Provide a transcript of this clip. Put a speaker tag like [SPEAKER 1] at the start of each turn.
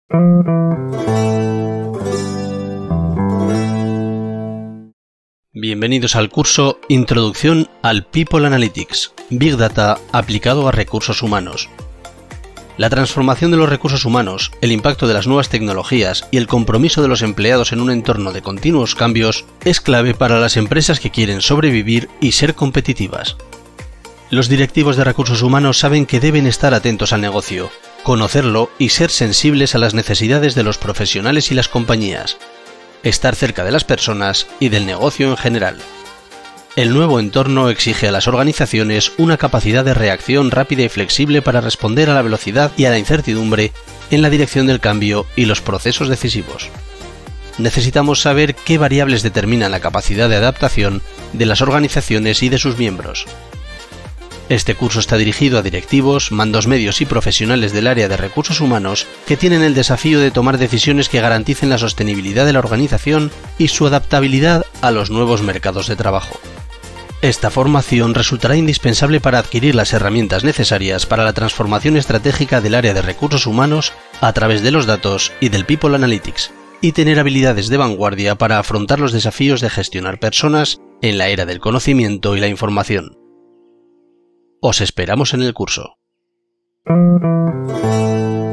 [SPEAKER 1] Bienvenidos al curso Introducción al People Analytics, Big Data aplicado a recursos humanos. La transformación de los recursos humanos, el impacto de las nuevas tecnologías y el compromiso de los empleados en un entorno de continuos cambios es clave para las empresas que quieren sobrevivir y ser competitivas. Los directivos de recursos humanos saben que deben estar atentos al negocio, conocerlo y ser sensibles a las necesidades de los profesionales y las compañías, estar cerca de las personas y del negocio en general. El nuevo entorno exige a las organizaciones una capacidad de reacción rápida y flexible para responder a la velocidad y a la incertidumbre en la dirección del cambio y los procesos decisivos. Necesitamos saber qué variables determinan la capacidad de adaptación de las organizaciones y de sus miembros. Este curso está dirigido a directivos, mandos medios y profesionales del área de recursos humanos que tienen el desafío de tomar decisiones que garanticen la sostenibilidad de la organización y su adaptabilidad a los nuevos mercados de trabajo. Esta formación resultará indispensable para adquirir las herramientas necesarias para la transformación estratégica del área de recursos humanos a través de los datos y del People Analytics, y tener habilidades de vanguardia para afrontar los desafíos de gestionar personas en la era del conocimiento y la información. Os esperamos en el curso.